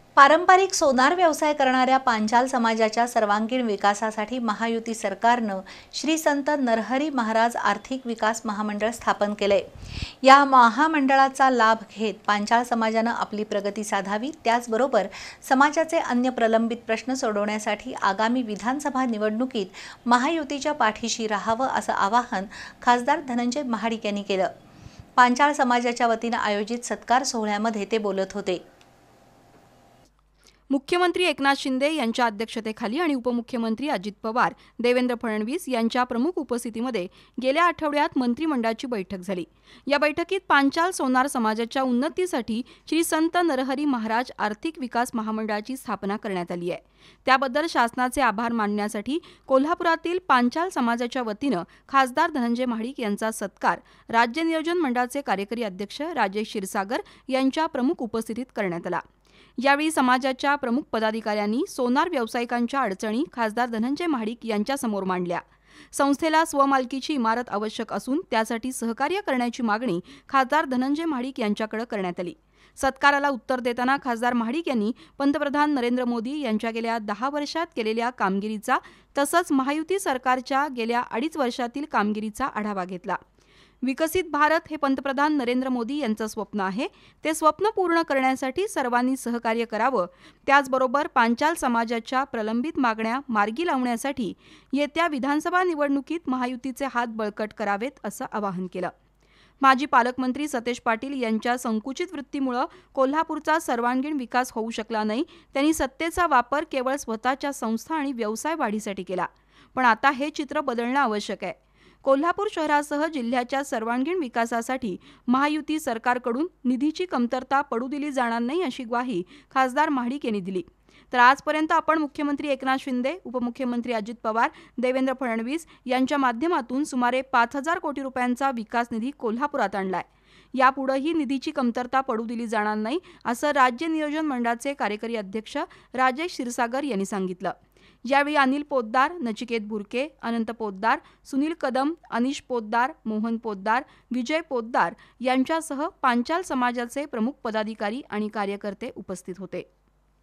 पारंपरिक सोनार व्यवसाय करणाऱ्या पांचाल समाजाच्या सर्वांगीण विकासासाठी महायुती सरकारनं श्री संत नरहरी महाराज आर्थिक विकास महामंडळ स्थापन केले। या महामंडळाचा लाभ घेत पांचाल समाजानं आपली प्रगती साधावी, त्याचबरोबर समाजाचे अन्य प्रलंबित प्रश्न सोडवण्यासाठी आगामी विधानसभा निवडणुकीत महायुतीच्या पाठीशी राहावं असं आवाहन खासदार धनंजय महाडिक यांनी केलं। पांचाळ समाजाच्या वतीनं आयोजित सत्कार सोहळ्यामध्ये ते बोलत होते। मुख्यमंत्री एकनाथ शिंदे यांच्या अध्यक्षतेखाली आणि उपमुख्यमंत्री अजित पवार, देवेंद्र फडणवीस यांच्या प्रमुख उपस्थितीमध्ये गेल्या आठवड्यात मंत्रिमंडळाची बैठक झाली। या बैठकीत पांचाल सोनार समाजाच्या उन्नतीसाठी श्री संत नरहरी महाराज आर्थिक विकास महामंडळाची स्थापना करण्यात आली आहे। त्याबद्दल शासनाचे आभार मानण्यासाठी कोल्हापुरातील पांचाल समाजाच्या वतीनं खासदार धनंजय महाडिक यांचा सत्कार राज्य नियोजन मंडळाचे कार्यकारी अध्यक्ष राजेश क्षीरसागर यांच्या प्रमुख उपस्थितीत करण्यात आला। यावेळी समाजाच्या प्रमुख पदाधिकाऱ्यांनी सोनार व्यावसायिकांच्या अडचणी खासदार धनंजय महाडिक यांच्यासमोर मांडल्या। संस्थेला स्वमालकीची इमारत आवश्यक असून त्यासाठी सहकार्य करण्याची मागणी खासदार धनंजय महाडिक यांच्याकडे करण्यात आली। सत्काराला उत्तर देताना खासदार महाडिक यांनी पंतप्रधान नरेंद्र मोदी यांच्या गेल्या 10 वर्षात केलेल्या कामगिरीचा तसंच महायुती सरकारच्या गेल्या 2.5 वर्षातील कामगिरीचा आढावा घेतला। विकसित भारत हे पंतप्रधान नरेंद्र मोदी यांचं स्वप्न आहे। ते स्वप्न पूर्ण करण्यासाठी सर्वांनी सहकार्य करावं, त्याचबरोबर पांचाल समाजाच्या प्रलंबित मागण्या मार्गी लावण्यासाठी येत्या विधानसभा निवडणुकीत महायुतीचे हात बळकट करावेत असं आवाहन केलं। माजी पालकमंत्री सतेज पाटील यांच्या संकुचित वृत्तीमुळे कोल्हापूरचा सर्वांगीण विकास होऊ शकला नाही। त्यांनी सत्तेचा वापर केवळ स्वतःच्या संस्था आणि व्यवसाय वाढीसाठी केला, पण आता हे चित्र बदलणं आवश्यक आहे। कोल्हापूर शहरासह जिल्ह्याच्या सर्वांगीण विकासासाठी महायुती सरकारकडून निधीची कमतरता पडू दिली जाणार नाही अशी ग्वाही खासदार महाडिक यांनी दिली। तर आजपर्यंत आपण मुख्यमंत्री एकनाथ शिंदे, उपमुख्यमंत्री अजित पवार, देवेंद्र फडणवीस यांच्या माध्यमातून सुमारे 5,000 कोटी रुपयांचा विकास निधी कोल्हापुरात आणलाय। यापुढेही निधीची कमतरता पडू दिली जाणार नाही असं राज्य नियोजन मंडळाचे कार्यकारी अध्यक्ष राजेश क्षीरसागर यांनी सांगितलं। यावेळी अनिल पोद्दार, नचिकेत बुरके, अनंत पोद्दार, सुनील कदम, अनिश पोद्दार, मोहन पोद्दार, विजय पोद्दार यांच्यासह पांचाल समाजाचे प्रमुख पदाधिकारी आणि कार्यकर्ते उपस्थित होते।